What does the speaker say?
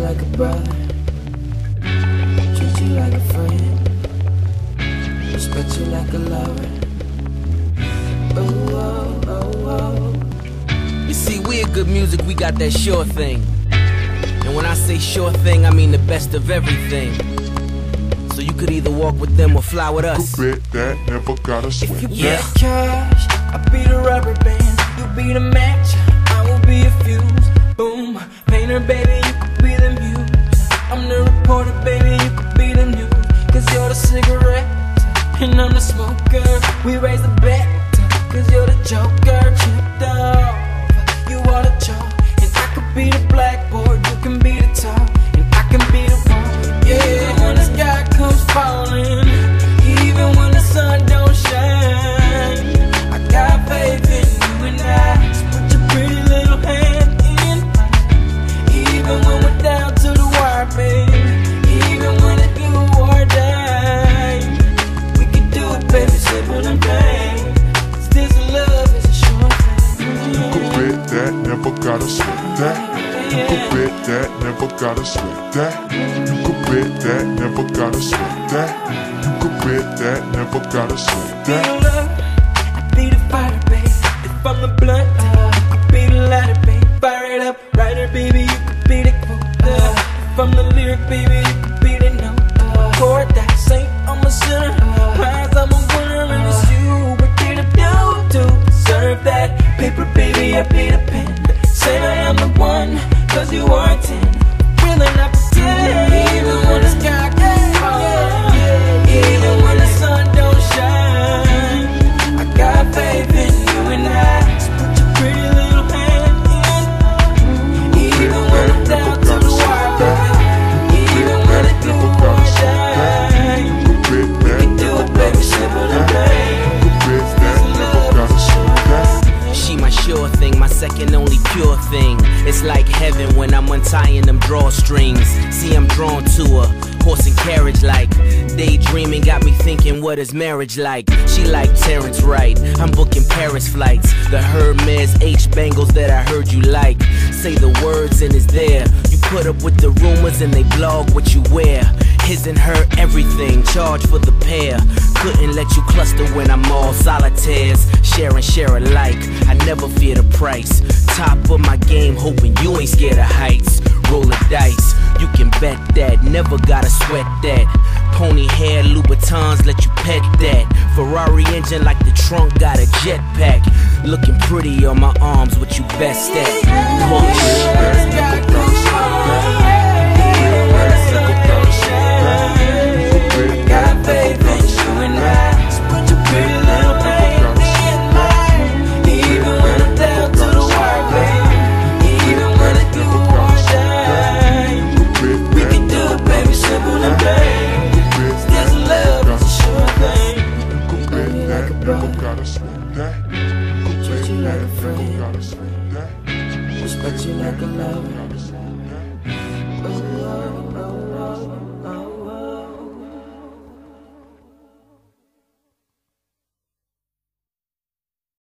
like a brother, treat you like a friend, respect you like a lover. Oh, oh, oh, oh. You see, we at Good Music, we got that sure thing. And when I say sure thing, I mean the best of everything. So you could either walk with them or fly with us. You could bet that, never gotta sweat. If you get cash, I'll be the rubber band, you be the match, I will be a fuse. Boom, painter baby, you could be the muse. I'm the reporter baby, you could be the news. Cause you're the cigarette, and I'm the smoker. We raise the bet, cause you're the joker. Chipped off, you are the chalk. And I could be the blackboard, you can be the top, and I can be the wall. Yeah, when the sky comes falling, even when the sun don't shine, I got faith in you and I. So put your pretty little hand in mine. Even when we're down to the wire, baby, even when it's do or die, we can do it, baby, simple and plain. This love is a sure thing. You could bet that, never gotta sweat that. You could bet that, never gotta sweat that. You could bet that, never gotta sweat that. You could bet that, never gotta sweat that. Be the love, I be the fire, baby. If I'm the blunt, you could be the lighter, baby. Fire it up, writer, baby, you could be the quote. If I'm the lyric, baby, you could be the note. Chord that saint, I'm a sinner. Prize, I'm a winner, and it's you. What did I do to deserve that? Paper, baby, I be the pen. Say I am the one, cause you are a 10. Really not pretend. Even when the sky gets falling, even when the sun don't shine, I got faith in you and I. So put your pretty little hand in. Even when I'm down to the wire, baby, even when it do or die, we can do it, baby, simple and plain. She my sure thing, my second only pure thing. It's like heaven when I'm untying them drawstrings. See, I'm drawn to her, horse and carriage like. Daydreaming got me thinking, what is marriage like? She like Terrence Wright, I'm booking Paris flights. The Hermes H bangles that I heard you like. Say the words and it's there. You put up with the rumors and they blog what you wear. His and her everything, charge for the pair. Couldn't let you cluster when I'm all solitaires. Share alike, I never fear the price. Top of my game, hoping you ain't scared of heights. Roll the dice, you can bet that, never gotta sweat that. Pony hair, Louboutins, let you pet that. Ferrari engine like the trunk got a jetpack. Looking pretty on my arms, what you best at? Push. Got faith in you and I. So put your pretty little hand in mine. Even when I'm down to the wire, baby, even when it do or die, we can do it, baby, simple and plain. This love is a sure thing. Love me like a brother, treat you like a friend, respect you like a lover.